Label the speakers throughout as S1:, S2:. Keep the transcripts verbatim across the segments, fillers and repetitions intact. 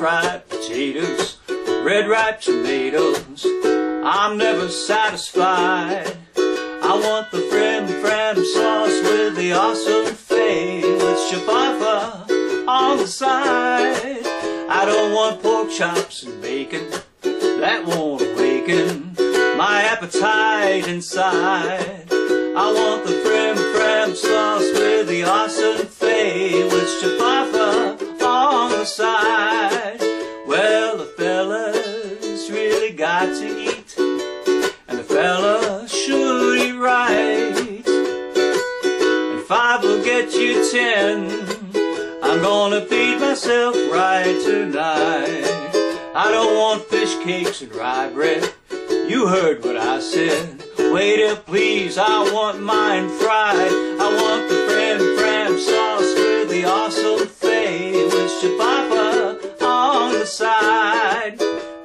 S1: fried potatoes, red ripe tomatoes. I'm never satisfied. I want the frim fram sauce with the awesome fade, with chihuahua on the side. I don't want pork chops and bacon, that won't awaken my appetite inside. I want the frim fram sauce with the awesome fade, with chihuahua on the side. Well, the fella's really got to eat, and the fella should eat right. And five will get you ten. I'm gonna feed myself right tonight. I don't want fish cakes and rye bread. You heard what I said. Waiter, please, I want mine fried. I want the frim fram sauce with the awesome fade, with chihuahua on the side.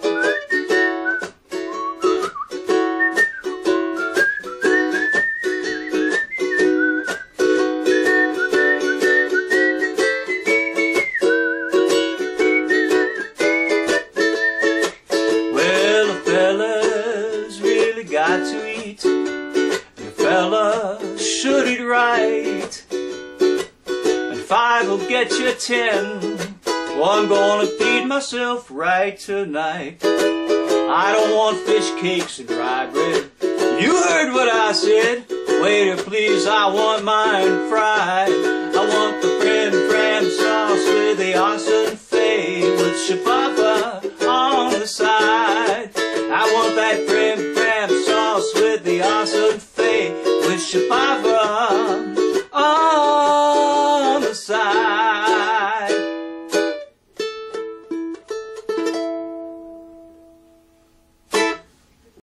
S1: Got to eat, the fella should eat right, and five will get you ten. Well, I'm gonna feed myself right tonight. I don't want fish cakes and rye bread. You heard what I said. Waiter, please, I want mine fried. I want the frim fram sauce with the awesome fade, with chihuahua on the side. I want that frim fram sauce with the awesome fade, with chihuahua